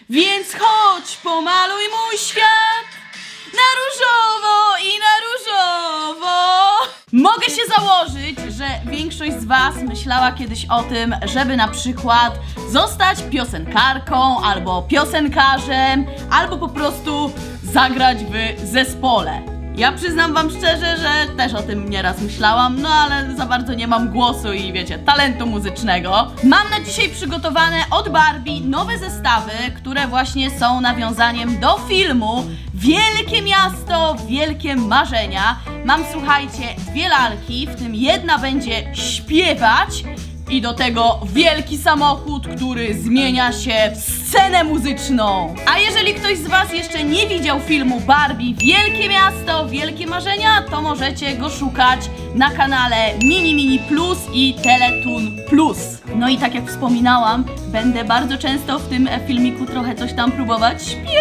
Więc chodź, pomaluj mój świat na różowo i na różowo. Mogę się założyć, że większość z was myślała kiedyś o tym, żeby na przykład zostać piosenkarką albo piosenkarzem, albo po prostu zagrać w zespole. Ja przyznam wam szczerze, że też o tym nieraz myślałam, no ale za bardzo nie mam głosu i wiecie, talentu muzycznego. Mam na dzisiaj przygotowane od Barbie nowe zestawy, które właśnie są nawiązaniem do filmu Wielkie Miasto, Wielkie Marzenia. Mam, słuchajcie, dwie lalki, w tym jedna będzie śpiewać i do tego wielki samochód, który zmienia się w scenę muzyczną. A jeżeli ktoś z was jeszcze nie widział filmu Barbie Wielkie Miasto, Wielkie Marzenia, to możecie go szukać na kanale Mini Plus i Teletoon Plus. No i tak jak wspominałam, będę bardzo często w tym filmiku trochę coś tam próbować śpiewać,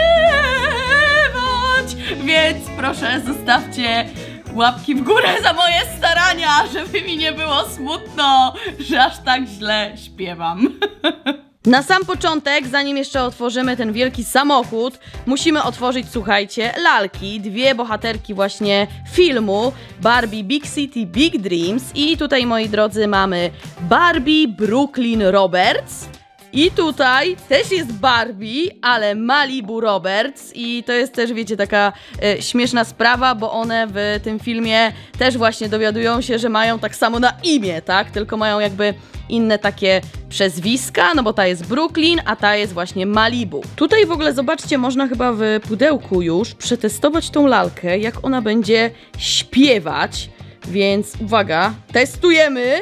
więc proszę zostawcie łapki w górę za moje starania, żeby mi nie było smutno, że aż tak źle śpiewam. Na sam początek, zanim jeszcze otworzymy ten wielki samochód, musimy otworzyć, słuchajcie, lalki. Dwie bohaterki właśnie filmu Barbie Big City Big Dreams. I tutaj, moi drodzy, mamy Barbie Brooklyn Roberts. I tutaj też jest Barbie, ale Malibu Roberts i to jest też, wiecie, taka śmieszna sprawa, bo one w tym filmie też właśnie dowiadują się, że mają tak samo na imię, tak? Tylko mają jakby inne takie przezwiska, no bo ta jest Brooklyn, a ta jest właśnie Malibu. Tutaj w ogóle, zobaczcie, można chyba w pudełku już przetestować tą lalkę, jak ona będzie śpiewać, więc uwaga, testujemy!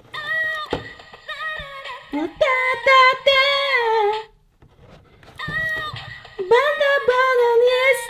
Banan jest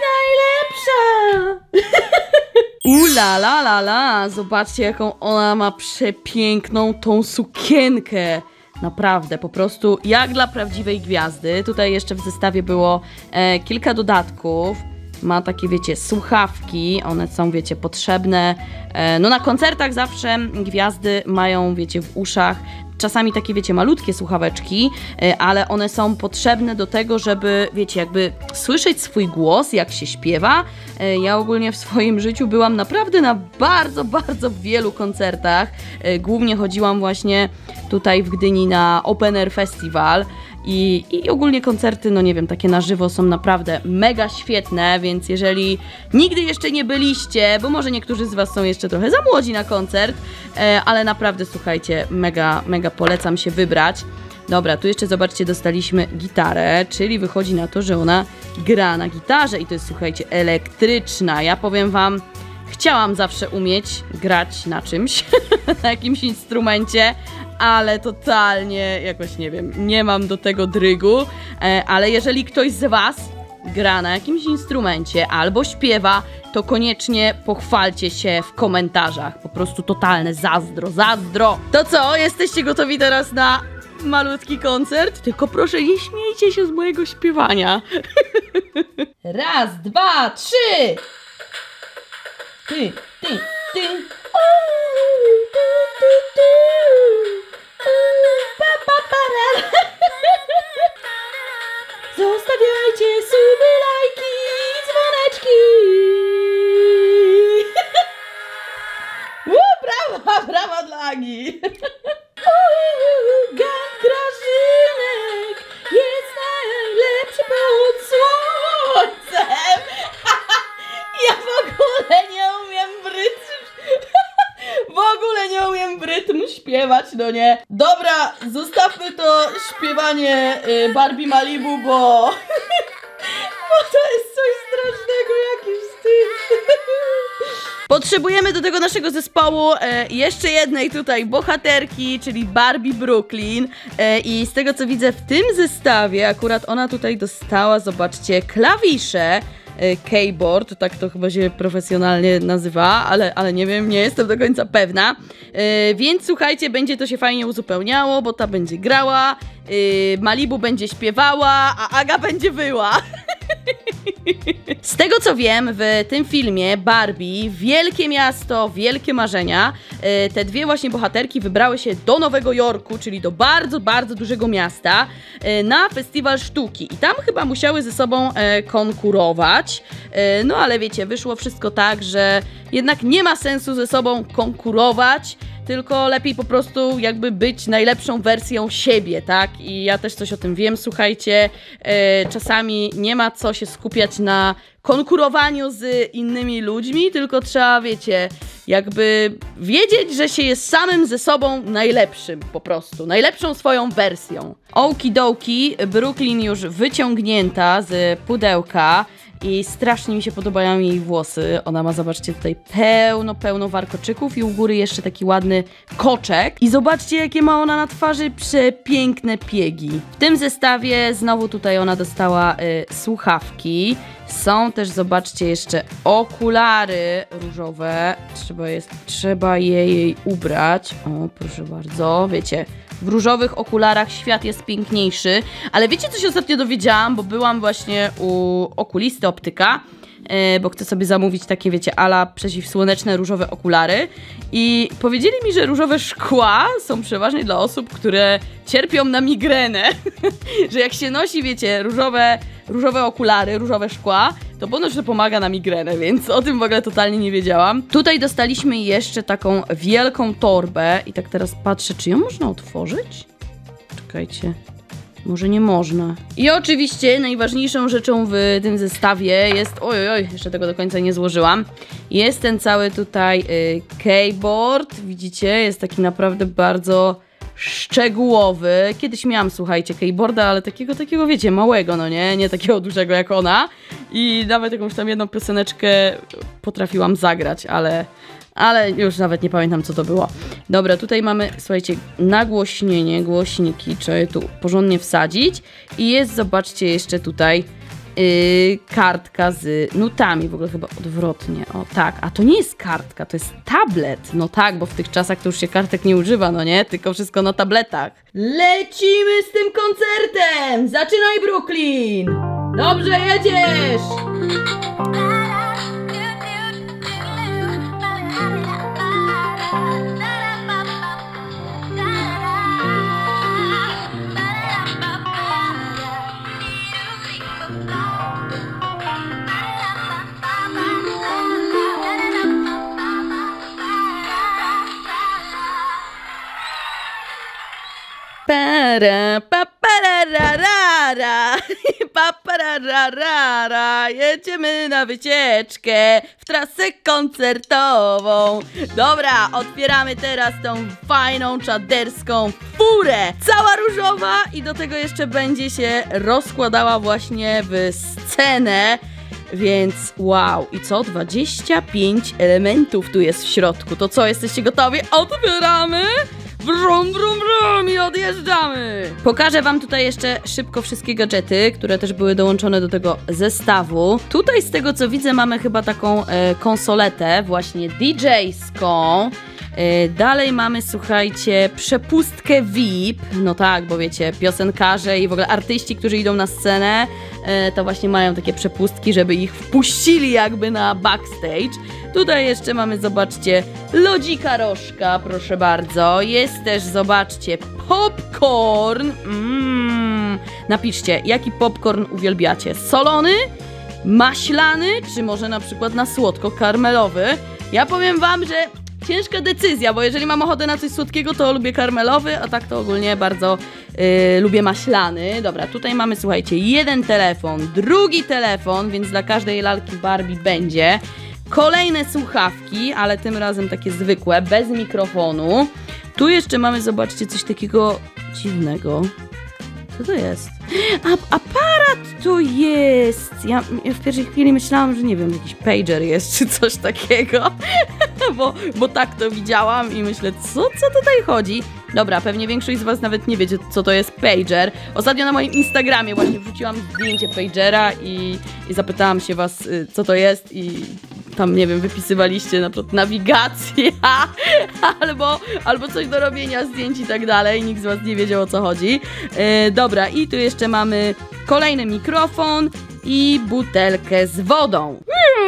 najlepsza! La la la la! Zobaczcie, jaką ona ma przepiękną tą sukienkę. Naprawdę, po prostu jak dla prawdziwej gwiazdy. Tutaj jeszcze w zestawie było kilka dodatków. Ma takie, wiecie, słuchawki, one są, wiecie, potrzebne. No na koncertach zawsze gwiazdy mają, wiecie, w uszach czasami takie, wiecie, malutkie słuchaweczki, ale one są potrzebne do tego, żeby, wiecie, jakby słyszeć swój głos, jak się śpiewa. Ja ogólnie w swoim życiu byłam naprawdę na bardzo wielu koncertach. Głównie chodziłam właśnie tutaj w Gdyni na Open Air Festival. I ogólnie koncerty, no nie wiem, takie na żywo są naprawdę mega świetne, więc jeżeli nigdy jeszcze nie byliście, bo może niektórzy z was są jeszcze trochę za młodzi na koncert, ale naprawdę, słuchajcie, mega polecam się wybrać. Dobra, tu jeszcze zobaczcie, dostaliśmy gitarę, czyli wychodzi na to, że ona gra na gitarze i to jest, słuchajcie, elektryczna. Ja powiem wam, chciałam zawsze umieć grać na czymś, na jakimś instrumencie, ale totalnie jakoś, nie wiem, nie mam do tego drygu, ale jeżeli ktoś z was gra na jakimś instrumencie albo śpiewa, to koniecznie pochwalcie się w komentarzach. Po prostu totalne zazdro. To co? Jesteście gotowi teraz na malutki koncert? Tylko proszę, nie śmiejcie się z mojego śpiewania. Raz, dwa, trzy! Ty. Zostawiajcie suby, lajki, dzwoneczki. Brawa dla Agi. Gang Grażynek jest najlepszy pod słońcem. Ja w ogóle nie umiem w rytm śpiewać, no nie. Dobra, zostawmy to śpiewanie Barbie Malibu, bo to jest coś strasznego, jakiś wstyd. Potrzebujemy do tego naszego zespołu jeszcze jednej tutaj bohaterki, czyli Barbie Brooklyn. I z tego co widzę w tym zestawie, akurat ona tutaj dostała, zobaczcie, klawisze. Keyboard, tak to chyba się profesjonalnie nazywa, ale nie wiem, nie jestem do końca pewna. Więc słuchajcie, będzie to się fajnie uzupełniało, bo ta będzie grała, Malibu będzie śpiewała, a Aga będzie wyła. Z tego co wiem, w tym filmie Barbie, wielkie miasto, wielkie marzenia, te dwie właśnie bohaterki wybrały się do Nowego Jorku, czyli do bardzo, bardzo dużego miasta, na festiwal sztuki. I tam chyba musiały ze sobą konkurować, no ale wiecie, wyszło wszystko tak, że jednak nie ma sensu ze sobą konkurować, tylko lepiej po prostu jakby być najlepszą wersją siebie, tak? I ja też coś o tym wiem, słuchajcie, czasami nie ma co się skupiać na konkurowaniu z innymi ludźmi, tylko trzeba, wiecie, jakby wiedzieć, że się jest samym ze sobą najlepszym po prostu, najlepszą swoją wersją. Okidoki, Brooklyn już wyciągnięta z pudełka. I strasznie mi się podobają jej włosy. Ona ma, zobaczcie, tutaj pełno warkoczyków i u góry jeszcze taki ładny koczek. I zobaczcie, jakie ma ona na twarzy przepiękne piegi. W tym zestawie znowu tutaj ona dostała słuchawki. Są też, zobaczcie, jeszcze okulary różowe. Trzeba je jej ubrać. O, proszę bardzo, wiecie, w różowych okularach świat jest piękniejszy. Ale wiecie, co się ostatnio dowiedziałam? Bo byłam właśnie u okulisty, optyka, bo chcę sobie zamówić takie, wiecie, ala przeciwsłoneczne różowe okulary. I powiedzieli mi, że różowe szkła są przeważnie dla osób, które cierpią na migrenę. Że jak się nosi, wiecie, różowe okulary, różowe szkła, to ponoć to pomaga na migrenę, więc o tym w ogóle totalnie nie wiedziałam. Tutaj dostaliśmy jeszcze taką wielką torbę i tak teraz patrzę, czy ją można otworzyć? Czekajcie. Może nie można. I oczywiście najważniejszą rzeczą w tym zestawie jest... Oj, jeszcze tego do końca nie złożyłam. Jest ten cały tutaj keyboard. Widzicie? Jest taki naprawdę bardzo szczegółowy. Kiedyś miałam, słuchajcie, keyboarda, ale takiego, wiecie, małego, no nie? Nie takiego dużego jak ona. I nawet jakąś tam jedną pioseneczkę potrafiłam zagrać, ale już nawet nie pamiętam, co to było. Dobra, tutaj mamy, słuchajcie, nagłośnienie, głośniki, trzeba je tu porządnie wsadzić. I jest, zobaczcie, jeszcze tutaj kartka z nutami, w ogóle chyba odwrotnie. O tak, a to nie jest kartka, to jest tablet. No tak, bo w tych czasach to już się kartek nie używa, no nie? Tylko wszystko na tabletach. Lecimy z tym koncertem! Zaczynaj, Brooklyn! Dobrze jedziesz! Jedziemy na wycieczkę w trasę koncertową. Dobra, otwieramy teraz tą fajną, czaderską furę. Cała różowa i do tego jeszcze będzie się rozkładała właśnie w scenę. Więc wow, i co? 25 elementów tu jest w środku. To co, jesteście gotowi? Otwieramy! Brum, brum, brum i odjeżdżamy! Pokażę wam tutaj jeszcze szybko wszystkie gadżety, które też były dołączone do tego zestawu. Tutaj z tego co widzę mamy chyba taką konsoletę właśnie DJ-ską. Dalej mamy, słuchajcie, przepustkę VIP. No tak, bo wiecie, piosenkarze i w ogóle artyści, którzy idą na scenę, to właśnie mają takie przepustki, żeby ich wpuścili jakby na backstage. Tutaj jeszcze mamy, zobaczcie, lodzika rożka, proszę bardzo. Jest też, zobaczcie, popcorn. Napiszcie, jaki popcorn uwielbiacie. Solony, maślany, czy może na przykład na słodko-karmelowy. Ja powiem wam, że ciężka decyzja, bo jeżeli mam ochotę na coś słodkiego, to lubię karmelowy, a tak to ogólnie bardzo lubię maślany. Dobra, tutaj mamy, słuchajcie, jeden telefon, drugi telefon, więc dla każdej lalki Barbie będzie. Kolejne słuchawki, ale tym razem takie zwykłe, bez mikrofonu. Tu jeszcze mamy, zobaczcie, coś takiego dziwnego. Co to jest? Aparat to jest! Ja w pierwszej chwili myślałam, że nie wiem, jakiś pager jest, czy coś takiego. bo tak to widziałam i myślę, co tutaj chodzi? Dobra, pewnie większość z was nawet nie wiecie, co to jest pager. Ostatnio na moim Instagramie właśnie wrzuciłam zdjęcie pagera i zapytałam się was, co to jest i tam, nie wiem, wypisywaliście na przykład nawigację albo coś do robienia zdjęć i tak dalej. Nikt z was nie wiedział, o co chodzi. Dobra, i tu jeszcze mamy kolejny mikrofon i butelkę z wodą.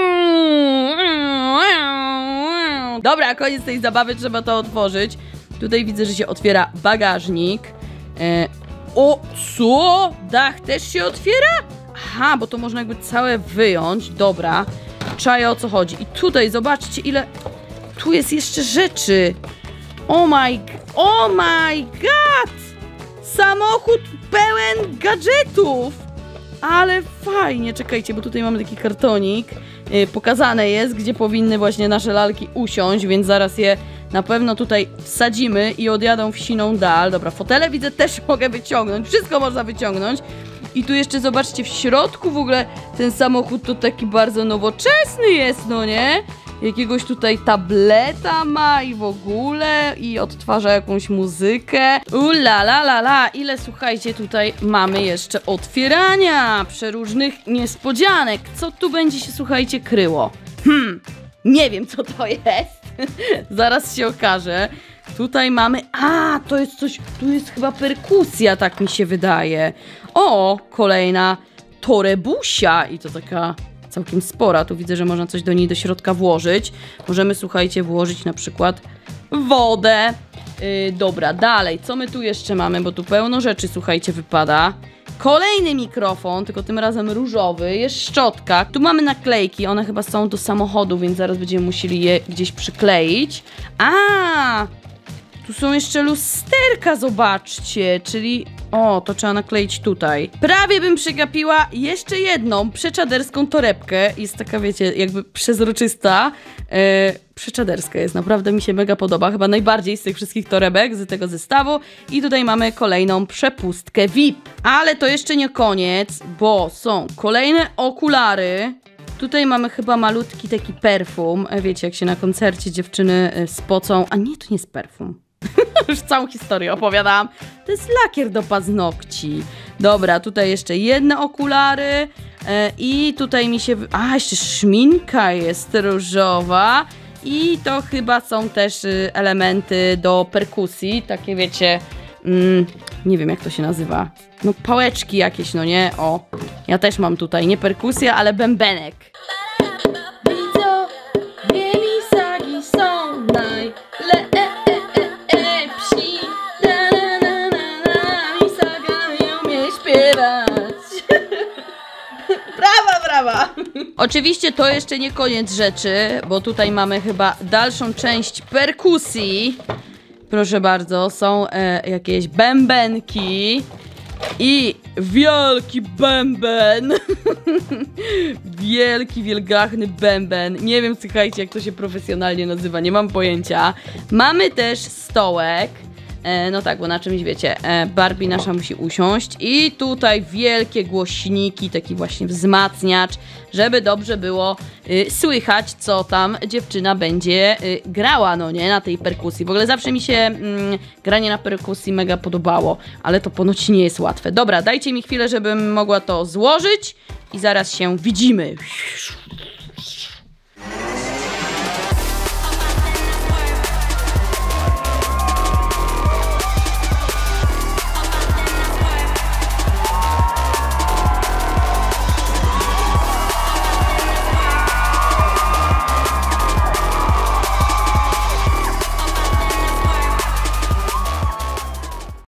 Dobra, koniec tej zabawy, trzeba to otworzyć. Tutaj widzę, że się otwiera bagażnik. O, co? Dach też się otwiera? Aha, bo to można jakby całe wyjąć. Dobra, czaję, o co chodzi. I tutaj zobaczcie, ile tu jest jeszcze rzeczy. Oh my god! Samochód pełen gadżetów! Ale fajnie, czekajcie, bo tutaj mamy taki kartonik. Pokazane jest, gdzie powinny właśnie nasze lalki usiąść, więc zaraz je na pewno tutaj wsadzimy i odjadą w siną dal. Dobra, fotele widzę też mogę wyciągnąć, wszystko można wyciągnąć. I tu jeszcze zobaczcie, w środku w ogóle ten samochód to taki bardzo nowoczesny jest, no nie? Jakiegoś tutaj tableta ma i w ogóle, i odtwarza jakąś muzykę. La la la la, ile słuchajcie tutaj mamy jeszcze otwierania, przeróżnych niespodzianek. Co tu będzie się słuchajcie kryło? Nie wiem co to jest. Zaraz się okaże. Tutaj mamy, to jest coś, tu jest chyba perkusja, tak mi się wydaje. O, kolejna torebusia i to taka całkiem spora. Tu widzę, że można coś do niej do środka włożyć. Możemy, słuchajcie, włożyć na przykład wodę. Dobra, dalej, co my tu jeszcze mamy, bo tu pełno rzeczy, słuchajcie, wypada. Kolejny mikrofon, tylko tym razem różowy, jest szczotka. Tu mamy naklejki, one chyba są do samochodu, więc zaraz będziemy musieli je gdzieś przykleić. Tu są jeszcze lusterka, zobaczcie, czyli... O, to trzeba nakleić tutaj. Prawie bym przegapiła jeszcze jedną przeczaderską torebkę. Jest taka, wiecie, jakby przezroczysta. Przeczaderska jest, naprawdę mi się mega podoba. Chyba najbardziej z tych wszystkich torebek z tego zestawu. I tutaj mamy kolejną przepustkę VIP. Ale to jeszcze nie koniec, bo są kolejne okulary. Tutaj mamy chyba malutki taki perfum. Wiecie, jak się na koncercie dziewczyny spocą. A nie, to nie jest perfum. Już całą historię opowiadałam. To jest lakier do paznokci. Dobra, tutaj jeszcze jedne okulary. I tutaj mi się... jeszcze szminka jest różowa. I to chyba są też elementy do perkusji. Takie wiecie... nie wiem jak to się nazywa. No pałeczki jakieś, no nie? O, ja też mam tutaj nie perkusja, ale bębenek. Misagi są najlepsi. Brawa! Oczywiście to jeszcze nie koniec rzeczy, bo tutaj mamy chyba dalszą część perkusji. Proszę bardzo, są jakieś bębenki i wielki bęben. Wielki, wielgachny bęben. Nie wiem, słuchajcie, jak to się profesjonalnie nazywa, nie mam pojęcia. Mamy też stołek. No tak, bo na czymś wiecie, Barbie nasza musi usiąść i tutaj wielkie głośniki, taki właśnie wzmacniacz, żeby dobrze było słychać, co tam dziewczyna będzie grała, no nie, na tej perkusji. W ogóle zawsze mi się granie na perkusji mega podobało, ale to ponoć nie jest łatwe. Dobra, dajcie mi chwilę, żebym mogła to złożyć i zaraz się widzimy.